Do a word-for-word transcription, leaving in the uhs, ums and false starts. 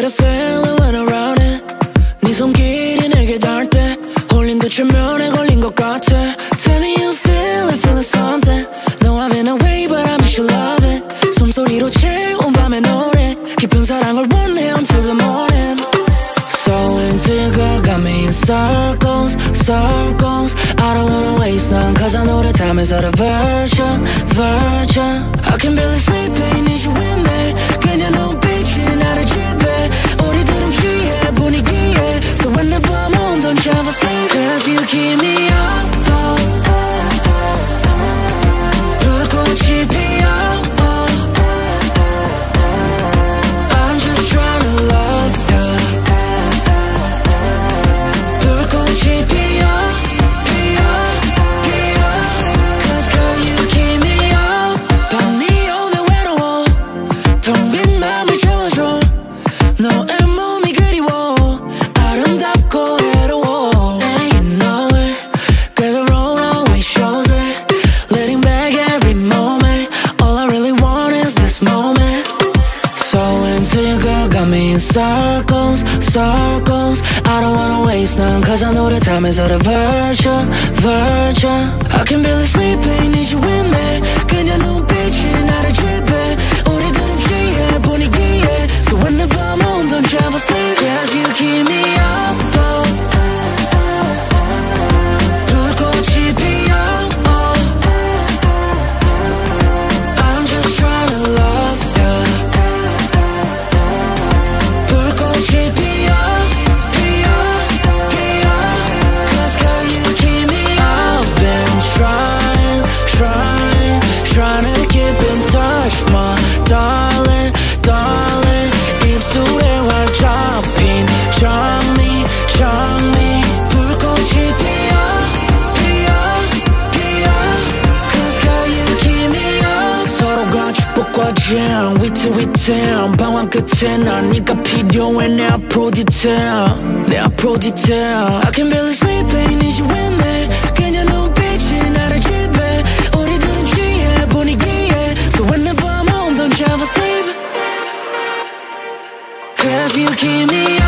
a feeling when around it 네 손길이 내게 닿을 때 홀린 듯 최면에 걸린 것 같아 Tell me you feel it, feeling something No I'm in a way but I miss your love it 숨소리로 채운 밤의 노래 깊은 사랑을 원해 until the morning So into you girl got me in circles, circles I don't wanna waste none cause I know the time is out of virtue, virtue I can barely sleep, I need you with me 그냥 눈빛이 나를 지배 우리들은 취해 분위기에 So whenever I'm home don't you ever sleep Cause you keep me up 불꽃이 피어 I'm just trying to love you 불꽃이 피어 피어 피어 Cause girl you keep me up 밤이 오면 외로워 텅 빈 맘을 채워줘 너의 몸이 그리워 아름답고 외로워 And you know it girl roll always shows it Letting back every moment All I really want is this moment So into you girl got me in circles, circles I don't wanna waste none cause I know the time is out of virtue, virtue I can barely sleep, I need you with me 그냥 눈빛이 나를 지배 우리들은 취해 분위기에 So whenever I'm home don't you ever sleep Cause you keep me up 불꽃이 피어 I'm just trying to love you 불꽃이 피어 피어 피어 Cause girl you keep me up I've been trying, trying, trying to keep in touch my darling, darling 입술에 활짝 핀 장미, 장미 불꽃이 피어 피어 피어 Cause girl you keep me up 서로가 축복과 jam 위트 위트 방황 끝에 난 네가 필요해 내 앞으로 detail 내 앞으로 detail I can barely sleep I need you with me 그냥 눈빛이 나를 지배 우리들은 취해 분위기에 So whenever I'm home don't you ever sleep Cause you keep me up